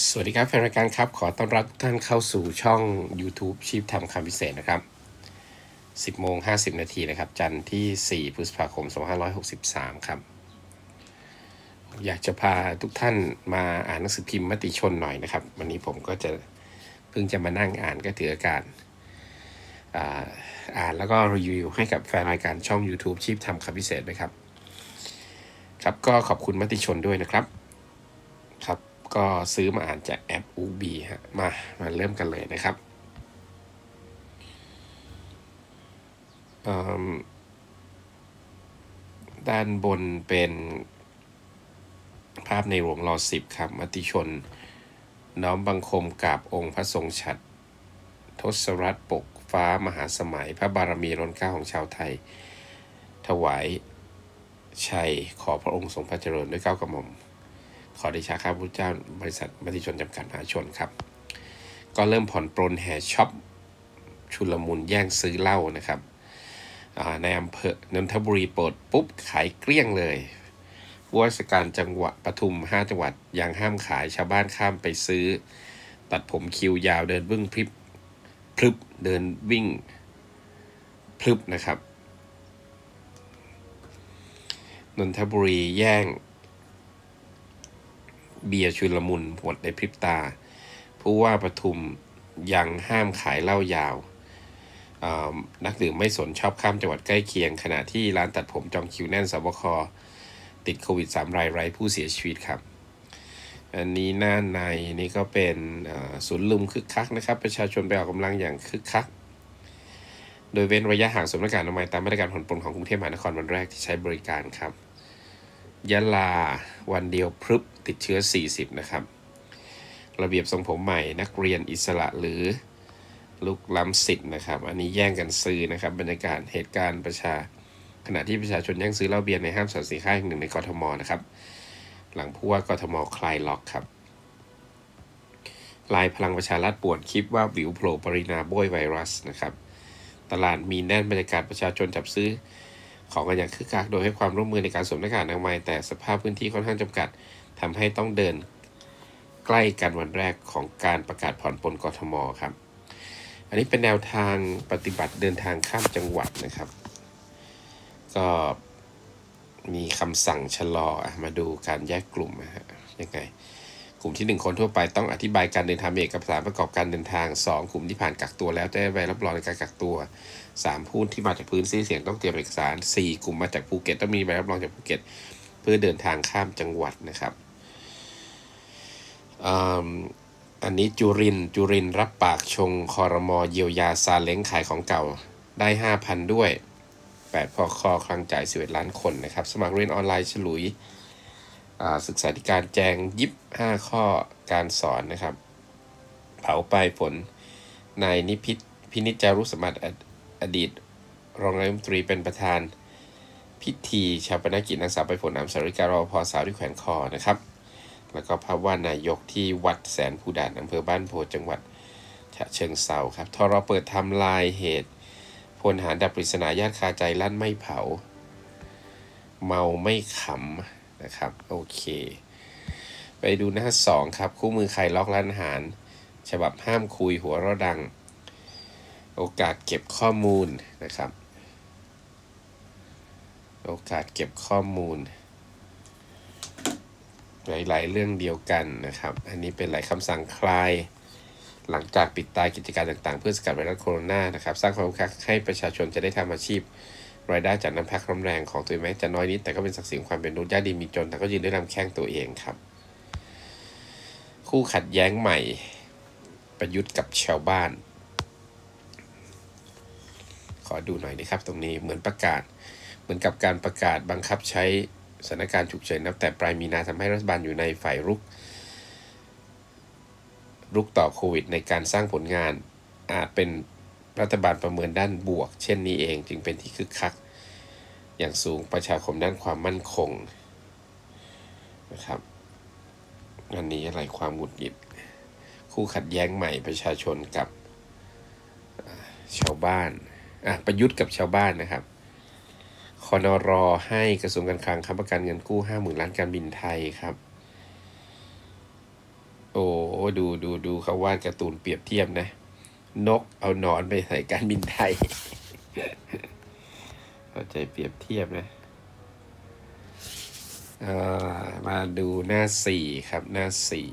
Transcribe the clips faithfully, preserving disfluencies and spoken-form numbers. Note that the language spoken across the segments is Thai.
สวัสดีครับแฟนรายการครับขอต้อนรับทุกท่านเข้าสู่ช่อง YouTube ชีพทำคำพิเศษนะครับสิบโมงห้าสิบนาทีนะครับจันทร์ที่สี่พฤษภาคมสองพันห้าร้อยหกสิบสามครับอยากจะพาทุกท่านมาอ่านหนังสือพิมพ์มติชนหน่อยนะครับวันนี้ผมก็จะเพิ่งจะมานั่งอ่านก็ถือโอกาสอ่าอ่านแล้วก็รีวิวให้กับแฟนรายการช่อง YouTube ชีพทำคำพิเศษนะครับครับก็ขอบคุณมติชนด้วยนะครับครับก็ซื้อมาอ่านจากแอป อูบีฮะมามาเริ่มกันเลยนะครับด้านบนเป็นภาพในหลวงรอสิบครับมติชนน้อมบังคมกราบองค์พระทรงฉัตรทศรัตน์ปกฟ้ามหาสมัยพระบารมีล้นเกล้าของชาวไทยถวายชัยขอพระองค์ทรงพระเจริญด้วยเกล้ากระหม่อมขอเดชะข้าพเจ้าบริษัทมติชนจำกัดมหาชนครับก็เริ่มผ่อนปรนแห่ช็อปชุลมุนแย่งซื้อเหล้านะครับในอำเภอนนทบุรีเปิดปุ๊บขายเกลี้ยงเลยว่าราชการจังหวัดปทุมห้าจังหวัดยังห้ามขายชาวบ้านข้ามไปซื้อตัดผมคิวยาวเดินวิ่งพริบพลึบเดินวิ่งพลึบนะครับนนทบุรีแย่งเบียร์ชุลมุนหมดในพริบตาผู้ว่าปทุมยังห้ามขายเหล้ายาวนักดื่มไม่สนชอบข้ามจังหวัดใกล้เคียงขณะที่ร้านตัดผมจองคิวแน่นสบคติดโควิดสามรายไร้ผู้เสียชีวิตครับอันนี้หน้าในนี่ก็เป็นศูนย์ลุมคึกคักนะครับประชาชนไปออกกำลังอย่างคึกคักโดยเว้นระยะห่างสวมหน้ากากอนามัยตามมาตรการผ่อนปลนของกรุงเทพมหานครวันแรกที่ใช้บริการครับยะลาวันเดียวพรึบติดเชื้อสี่สิบนะครับระเบียบทรงผมใหม่นักเรียนอิสระหรือลุกล้ำสิทธิ์นะครับอันนี้แย่งกันซื้อนะครับบรรยากาศเหตุการณ์ประชาขณะที่ประชาชนแย่งซื้อเหล้าเบียร์ในห้างสรรพสินค้าแห่งหนึ่งในกทมนะครับหลังผู้ว่ากทมคลายล็อกครับลายพลังประชารัฐป่วนคลิปว่าวิวโผล่ปรินาโบยไวรัสนะครับตลาดมีแน่นบรรยากาศประชาชนจับซื้อของกันอย่างคึกคักโดยให้ความร่วมมือในการสวมหน้ากากอนามัยแต่สภาพพื้นที่ค่อนข้างจำกัดทำให้ต้องเดินใกล้กันวันแรกของการประกาศผ่อนปลนกทมครับอันนี้เป็นแนวทางปฏิบัติเดินทางข้ามจังหวัดนะครับก็มีคำสั่งชะลอมาดูการแยกกลุ่มนะฮะยังไงกลุ่มที่หนึ่งคนทั่วไปต้องอธิบายการเดินทางเอกสารประกอบการเดินทางสองกลุ่มที่ผ่านกักตัวแล้วได้ใบรับรองในการกักตัวสามผู้ที่มาจากพื้นที่เสี่ยงต้องเตรียมเอกสารสี่กลุ่มมาจากภูเก็ตต้องมีใบรับรองจากภูเก็ตเพื่อเดินทางข้ามจังหวัดนะครับอันนี้จุรินจุรินรับปากชงครม.เยียวยาซาเล้งขายของเก่าได้ ห้าพัน ด้วยแปดพคคลังจ่ายสิบเอ็ดล้านคนนะครับสมัครเรียนออนไลน์ฉลุยศึกษาธิการแจงยิบห้าข้อการสอนนะครับเผาปลายฝนนายนิพิษพินิจจารุสมบัติอดีตรองนายกรัฐมนตรีเป็นประธานพิธีชาปนกิจนางสาวปลายฝนอามสาริการรพสาวที่แขวนคอนะครับแล้วก็ภาพวาดนายกที่วัดแสนภูดานอำเภอบ้านโพจังหวัดฉะเชิงเทราครับทรเปิดทำลายเหตุพลทหารดับปริศนาญาติคาใจลั่นไม่เผาเมาไม่ขำนะครับโอเคไปดูหน้าสองครับคู่มือใครล็อกร้านอาหารฉบับห้ามคุยหัวเราะดังโอกาสเก็บข้อมูลนะครับโอกาสเก็บข้อมูลหลายๆเรื่องเดียวกันนะครับอันนี้เป็นหลายคำสั่งคลายหลังจากปิดตายกิจการต่างๆเพื่อสกัดไวรัสโคโรนานะครับสร้างความคึกคักให้ประชาชนจะได้ทำอาชีพรายได้จากน้ำพักน้ำแรงของตัวเองแม้จะน้อยนิดแต่ก็เป็นศักดิ์ศรีความเป็นมนุษย์ยากดีมีจนแต่ก็ยืนด้วยลำแข้งตัวเองครับคู่ขัดแย้งใหม่ประยุทธ์กับชาวบ้านขอดูหน่อยนะครับตรงนี้เหมือนประกาศเหมือนกับการประกาศบังคับใช้สถานการณ์ฉุกเฉินนับแต่ปลายมีนาทำให้รัฐบาลอยู่ในฝ่ายรุกรุกต่อโควิดในการสร้างผลงานอาจเป็นรัฐบาลประเมินด้านบวกเช่นนี้เองจึงเป็นที่คึกคักอย่างสูงประชาคมด้านความมั่นคงนะครับอันนี้อะไรความหงุดหงิดคู่ขัดแย้งใหม่ประชาชนกับชาวบ้านอ่ะประยุทธ์กับชาวบ้านนะครับคนร.ให้กระทรวงการคลังค้ำประกันเงินกู้ ห้าหมื่น ล้านการบินไทยครับโอ้ดูดูดูเขาวาดการ์ตูนเปรียบเทียบนะนกเอาหนอนไปใส่การบินไทย เข้าใจเปรียบเทียบนะมาดูหน้าสี่ครับหน้าสี่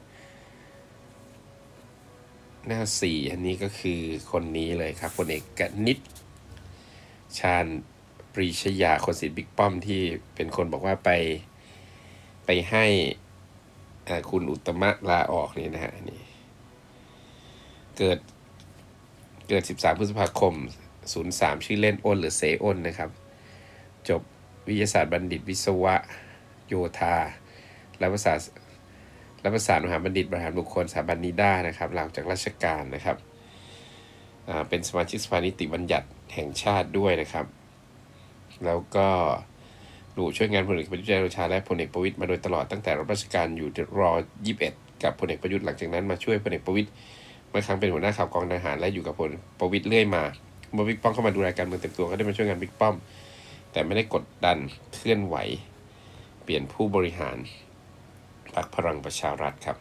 หน้าสี่อันนี้ก็คือคนนี้เลยครับพลเอกกนิษฐ์ชาญปรีชยาคนศิษย์บิ๊กป้อมที่เป็นคนบอกว่าไปไปให้คุณอุตมะลาออกนี่นะฮะนี่เกิดเกิดสิบสามพฤษภาคมศูนย์สามชื่อเล่นอ้นหรือเสอ้นนะครับจบวิทยาศาสตร์บัณฑิตวิศวะโยธาและภาษาและภาษามหาบัณฑิตบริหารบุคคลสถาบันนิด้านะครับหลังจากราชการนะครับเป็นสมาชิกสภานิติบัญญัติแห่งชาติด้วยนะครับแล้วก็หลู่ช่วยงานพลเอกประยุทธ์จันทร์โอชาและพลเอกประวิตรมาโดยตลอดตั้งแต่รับราชการอยู่รอยี่สิบเอ็ดกับพลเอกประยุทธ์หลังจากนั้นมาช่วยพลเอกประวิตรเมื่อครั้งเป็นหัวหน้าข่าวกองทหารและอยู่กับพลประวิตรเรื่อยมาเมื่อบิ๊กป้อมเข้ามาดูรายการเมืองเต็มตัวก็ได้มาช่วยงานบิ๊กป้อมแต่ไม่ได้กดดันเคลื่อนไหวเปลี่ยนผู้บริหารพรรคพลังประชารัฐครับ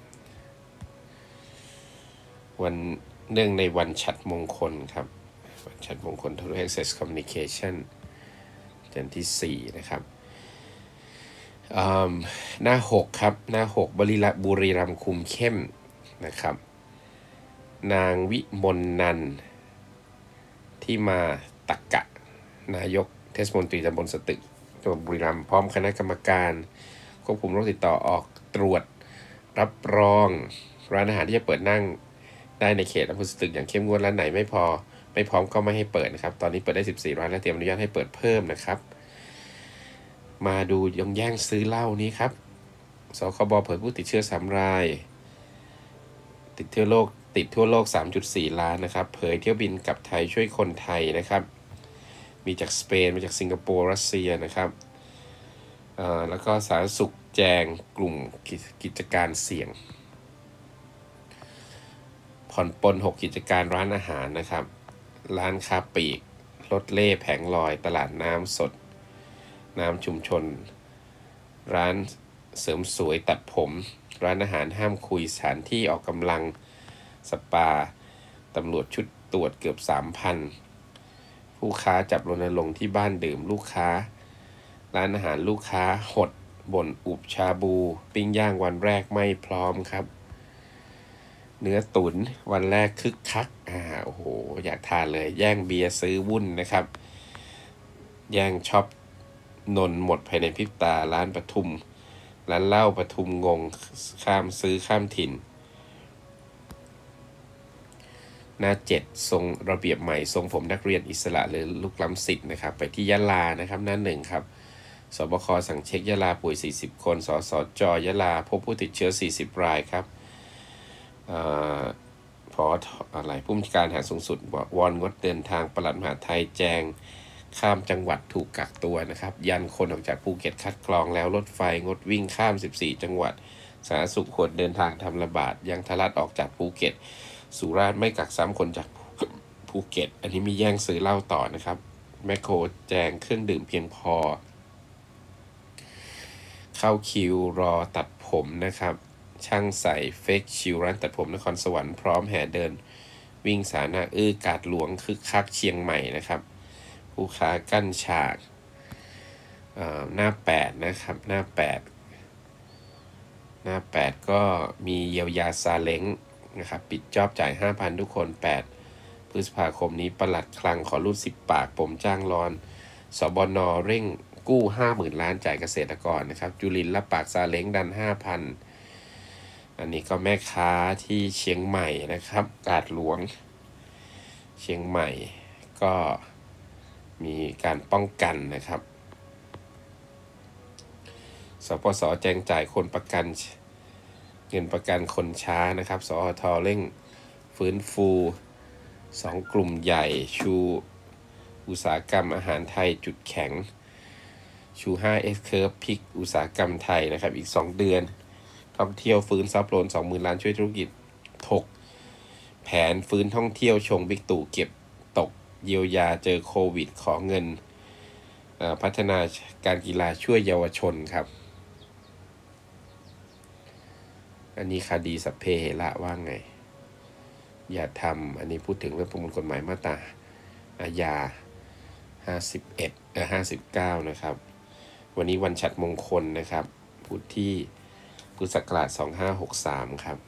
วันเนื่องในวันฉัตรมงคลครับวันฉัตรมงคล Total Access Communication เดือนที่สี่นะครับหน้าหกครับหน้าหกบริบุรีรัมย์คุมเข้มนะครับนางวิมลนันท์ที่มาตักกะนายกเทศมนตรีตำบลสตึกจังหวัดบุรีรัมย์พร้อมคณะกรรมการควบคุมโรคติดต่อออกตรวจรับรองร้านอาหารที่จะเปิดนั่งได้ในเขตอำเภอสตึกอย่างเข้มงวดร้านไหนไม่พอไม่พร้อมก็ไม่ให้เปิดนะครับตอนนี้เปิดได้สิบสี่ร้านและเตรียมอนุญาตให้เปิดเพิ่มนะครับมาดูยงแย่งซื้อเหล้านี้ครับสคบเผยผู้ติดเชื้อสามรายติดทั่วโลกติดทั่วโลก สามจุดสี่ ล้านนะครับเผยเที่ยวบินกลับไทยช่วยคนไทยนะครับมีจากสเปนมาจากสิงคโปร์รัสเซียนะครับแล้วก็สาธารณสุขแจงกลุ่มกิจการเสี่ยงผ่อนปลนหกกิจการร้านอาหารนะครับร้านค้าปลีกรถเล่แผงลอยตลาดน้ำสดน้ำชุมชนร้านเสริมสวยตัดผมร้านอาหารห้ามคุยสถานที่ออกกำลังสปาตำรวจชุดตรวจเกือบ สามพัน ผู้ค้าจับรณรงค์ที่บ้านดื่มลูกค้าร้านอาหารลูกค้าหดบ่นอุบชาบูปิ้งย่างวันแรกไม่พร้อมครับเนื้อตุ๋นวันแรกคึกคักอ่าโอ้โหอยากทานเลยแย่งเบียร์ซื้อวุ่นนะครับแย่งช็อปนนหมดภายในพริบตาร้านปทุมร้านเหล้าปทุมงงข้ามซื้อข้ามถิ่นหน้าเจ็ดทรงระเบียบใหม่ทรงผมนักเรียนอิสระหรือลุกล้ำสิทธิ์นะครับไปที่ยะลานะครับหน้าหนึ่งครับสบคสั่งเช็คยะลาป่วยสี่สิบคนสสจยะลาพบผู้ติดเชื้อสี่สิบรายครับพออะไรผู้บัญชาการทหารสูงสุดวอนงดเดินทางปลัดมหาดไทยแจงข้ามจังหวัดถูกกักตัวนะครับยันคนออกจากภูเก็ตคัดกรองแล้วรถไฟงดวิ่งข้ามสิบสี่จังหวัดสาธารณสุขควรเดินทางทำระบาดยังทะลักออกจากภูเก็ตสุราษฎร์ไม่กักซ้ำคนจากภูเก็ตอันนี้มีแย่งซื้อเหล้าต่อนะครับแมคโครแจงเครื่องดื่มเพียงพอเข้าคิวรอตัดผมนะครับช่างใส่เฟกชิวร้านตัดผมนครสวรรค์พร้อมแห่เดินวิ่งสาหน้าอื้อกาดหลวงคึกคักเชียงใหม่นะครับผู้ค้ากั้นฉากหน้าแปดนะครับหน้าแปดหน้าแปดก็มีเยียวยาซาเล้งนะครับปิดจอบจ่าย ห้าพัน ทุกคนแปดพฤษภาคมนี้ปลัดคลังขอรูดสิบปากผมจ้างรอนสบนเร่งกู้ ห้าหมื่น ล้านจ่ายเกษตรกรนะครับจุลินรับปากซาเล้งดัน ห้าพัน อันนี้ก็แม่ค้าที่เชียงใหม่นะครับกาดหลวงเชียงใหม่ก็มีการป้องกันนะครับสปส.แจงจ่ายคนประกันเงินประกันคนช้านะครับสอทเร่งฟื้นฟูสองกลุ่มใหญ่ชูอุตสาหกรรมอาหารไทยจุดแข็งชู ไฟว์ เอส Curve พลิกอุตสาหกรรมไทยนะครับอีกสองเดือนท่องเที่ยวฟื้นซับโลน สองหมื่น ล้านช่วยธุรกิจถกแผนฟื้นท่องเที่ยวชงบิ๊กตู่เก็บตกเยียวยาเจอโควิดขอเงินพัฒนาการกีฬาช่วยเยาวชนครับอันนี้คดีสัพเพเหระว่าไงอย่าทำอันนี้พูดถึงเรื่องประมวลกฎหมายมาตราอาญาห้าสิบเอ็ดเอ่อห้าสิบเก้านะครับวันนี้วันฉัตรมงคลนะครับพุธที่พุทธศักราชสองพันห้าร้อยหกสิบสามครับ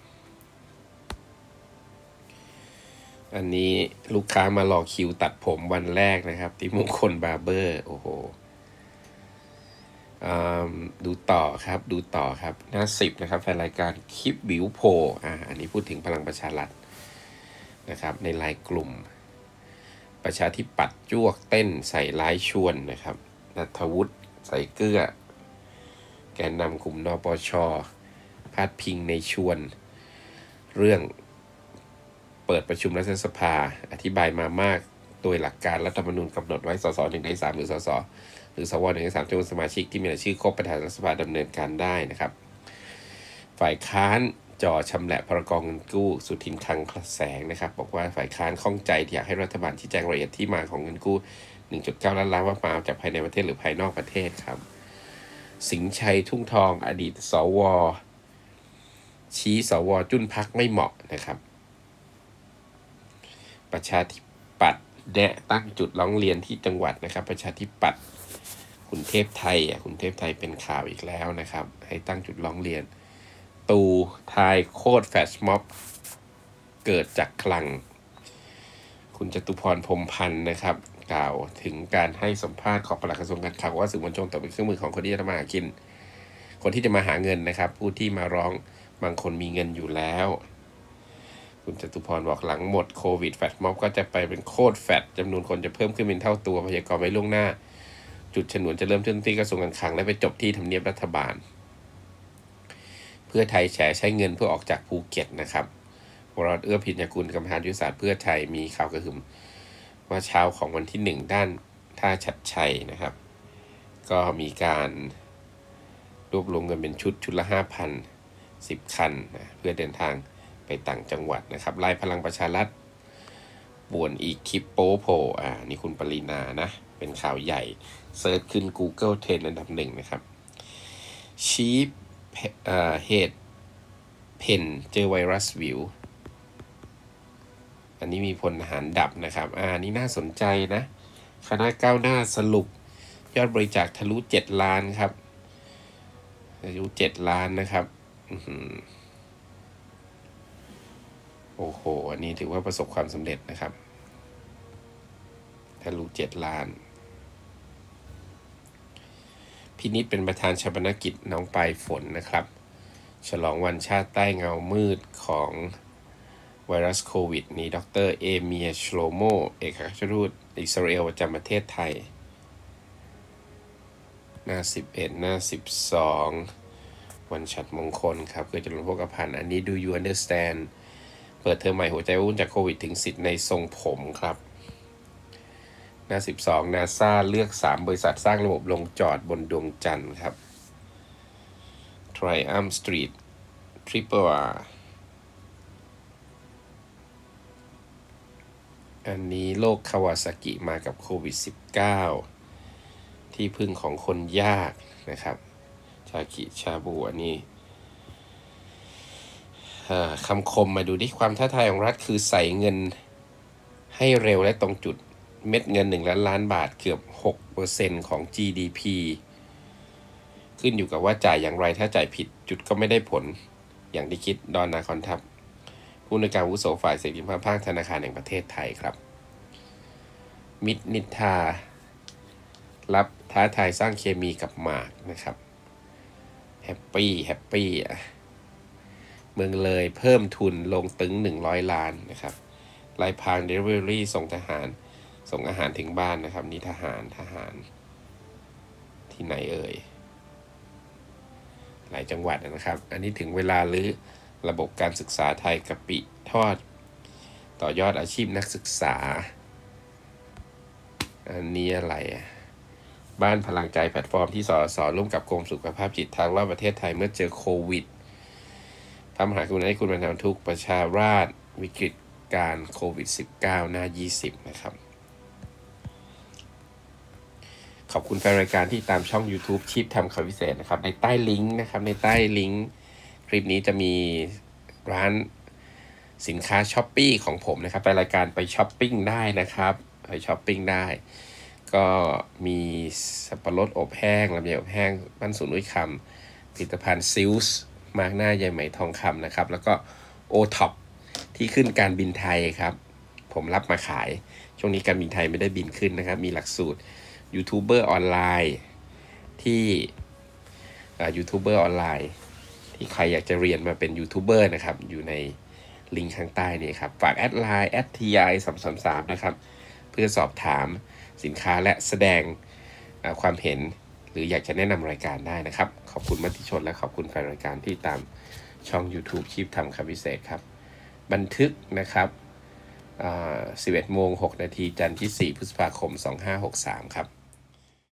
อันนี้ลูกค้ามารอคิวตัดผมวันแรกนะครับที่มงคลบาร์เบอร์โอ้โหดูต่อครับดูต่อครับหน้าสิบนะครับแฟนรายการคลิปบิวโพอ่าอันนี้พูดถึงพลังประชารัฐนะครับในไลน์กลุ่มประชาธิปัตย์จ้วกเต้นใส่ร้ายชวนนะครับณัฐวุฒิใส่เกลือแกนนำกลุ่มนปช.พาดพิงในชวนเรื่องเปิดประชุมรัฐสภาอธิบายมามากโดยหลักการรัฐธรรมนูญกำหนดไว้สสหนึ่งในสามหรือสสหรือสวหนึ่งในสามจำนวนสมาชิกที่มีรายชื่อครบประธานรัฐสภาดำเนินการได้นะครับฝ่ายค้านจ่อชำแหละพรกเงินกู้สุทินคลังแสงนะครับบอกว่าฝ่ายค้านข้องใจที่อยากให้รัฐบาลชี้แจงรายละเอียดที่มาของเงินกู้ หนึ่งจุดเก้า ล้านล้านว่ามาจากภายในประเทศหรือภายนอกประเทศครับสิงห์ชัยทุ่งทองอดีตสวชี้สวจุ้นพักไม่เหมาะนะครับประชาธิปัตย์แนะตั้งจุดร้องเรียนที่จังหวัดนะครับประชาธิปัตย์คุณเทพไทยอ่ะคุณเทพไทยเป็นข่าวอีกแล้วนะครับให้ตั้งจุดร้องเรียนตูทายโคตรแฟชม็อบเกิดจากคลังคุณจตุพรพรหมพันธ์นะครับกล่าวถึงการให้สัมภาษณ์ของปลัดกระทรวงการคลังว่าสื่อมวลชนต่อเป็นเครื่องมือของคนที่จะมาหากินคนที่จะมาหาเงินนะครับผู้ที่มาร้องบางคนมีเงินอยู่แล้วคุณจตุพรบอกหลังหมดโควิดแฟตม็อบก็จะไปเป็นโคตรแฟตจำนวนคนจะเพิ่มขึ้นเป็นเท่าตัวพยากรณ์ไว้ล่วงหน้าจุดฉนวนจะเริ่มต้นที่กระทรวงการคลังและไปจบที่ทำเนียบรัฐบาลเพื่อไทยแฉใช้เงินเพื่อออกจากภูเก็ตนะครับวรเอื้อพิญญกุลกรรมการยุทธศาสตร์เพื่อไทยมีข่าวกระหึ่มว่าเช้าของวันที่หนึ่งด้านท่าชัดชัยนะครับก็มีการรวบรวมเงินเป็นชุดชุดละ ห้าพัน สิบ คันนะเพื่อเดินทางไปต่างจังหวัดนะครับไล่พลังประชารัฐป่วนอีกคลิปโป๊โผอ่านี่คุณปรินานะเป็นข่าวใหญ่เซิร์ชขึ้น Google Trend อันดับหนึ่งนะครับชี้เหตุเพนเจอไวรัสวิวอันนี้มีพลทหารดับนะครับอ่านี่น่าสนใจนะคณะก้าวหน้าสรุปยอดบริจาคทะลุเจ็ดล้านครับทะลุเจ็ดล้านนะครับโอ้โหอันนี้ถือว่าประสบความสำเร็จนะครับทะลุเจ็ดล้านพินิจเป็นประธานชาปนกิจน้องปลายฝนนะครับฉลองวันชาติใต้เงามืดของไวรัสโควิดนี้ดรเอเมียชโลโมเอกอัครราชทูตอิสราเอลประจำประเทศไทยหน้าสิบเอ็ดหน้าสิบสองวันฉัตรมงคลครับเกิดจากหลวงพ่อกระพันอันนี้ Do you understand เปิดเทอมใหม่หัวใจวุ่นจากโควิดถึงสิทธิ์ในทรงผมครับหน้าสิบสอง NASA เลือกสามบริษัทสร้างระบบลงจอดบนดวงจันทร์ครับ Triumph Street Triple R อันนี้โรคคาวาซากิมากับโควิด สิบเก้า ที่พึ่งของคนยากนะครับชากิชาบูอันนี้คำคมมาดูดิความท้าทายของรัฐคือใส่เงินให้เร็วและตรงจุดเม็ดเงินหนึ่งล้านล้านบาทเกือบ หกเปอร์เซ็นต์ ของ จี ดี พี ขึ้นอยู่กับว่าจ่ายอย่างไรถ้าจ่ายผิดจุดก็ไม่ได้ผลอย่างที่คิดดอนนาคอนทัพผู้อำนวยการอาวุโสฝ่ายเศรษฐกิจภาคธนาคารแห่งประเทศไทยครับมิตรนิทารับท้าทายสร้างเคมีกับหมากนะครับแฮปปี้แฮปปี้อ่ะเมืองเลยเพิ่มทุนลงตึงหนึ่งร้อยล้านนะครับลายพรางเดลิเวอรี่ส่งทหารส่งอาหารถึงบ้านนะครับนี่ทหารทหารที่ไหนเอ่ยหลายจังหวัดนะครับอันนี้ถึงเวลาหรือระบบการศึกษาไทยกะปิทอดต่อยอดอาชีพนักศึกษาอันนี้อะไรบ้านพลังใจแพลตฟอร์มที่สสร่วมกับกรมสุขภาพจิตทางรอบประเทศไทยเมื่อเจอโควิดพระมหากรุณาธิคุณบรรเทาทุกข์ประชาราษฎร์วิกฤตการโควิด สิบเก้า หน้ายี่สิบนะครับขอบคุณแฟนรายการที่ตามช่อง YouTube ชีพทำข่าวพิเศษนะครับในใต้ลิงก์นะครับในใต้ลิงก์คลิปนี้จะมีร้านสินค้าช้อปปี้ของผมนะครับไปรายการไปช้อปปิ้งได้นะครับไปช้อปปิ้งได้ก็มีสับปะรดอบแห้งลำไยอบแห้งบ้านสวนอุ้ยคำผลิตภัณฑ์ซิลส์มาร์กหน้าใยไหมทองคำนะครับแล้วก็โอท็อปที่ขึ้นการบินไทยครับผมรับมาขายช่วงนี้การบินไทยไม่ได้บินขึ้นนะครับมีหลักสูตรยูทูบเบอร์ออนไลน์ที่ยูทูบเบอร์ออนไลน์ที่ใครอยากจะเรียนมาเป็นยูทูบเบอร์นะครับอยู่ในลิงก์ข้างใต้นี่ครับฝากแอดไลน์แอดทีไอสามสามสามนะครับเพื่อสอบถามสินค้าและแสดงความเห็นหรืออยากจะแนะนำรายการได้นะครับขอบคุณมติชนและขอบคุณแฟนรายการที่ตามช่อง YouTube ชีพทำคำพิเศษครับบันทึกนะครับสิบเอ็ดโมงหกนาทีจันทร์ที่สี่พฤษภาคมสองห้าหกสามครับ